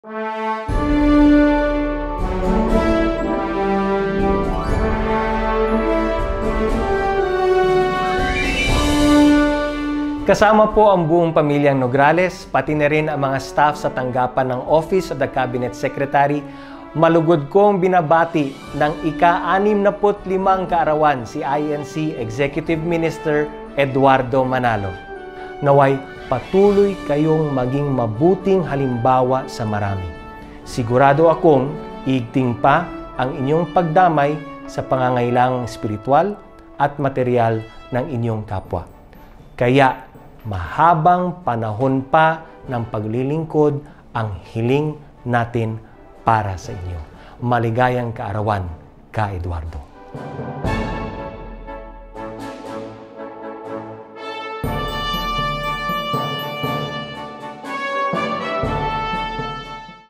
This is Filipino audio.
Kasama po ang buong pamilyang Nograles, pati na rin ang mga staff sa tanggapan ng Office of the Cabinet Secretary. Malugod kong binabati ng ika-65 kaarawan si INC Executive Minister Eduardo Manalo. Naway patuloy kayong maging mabuting halimbawa sa marami. Sigurado akong igting pa ang inyong pagdamay sa pangangailangang espiritual at material ng inyong kapwa. Kaya mahabang panahon pa ng paglilingkod ang hiling natin para sa inyo. Maligayang kaarawan, Ka Eduardo.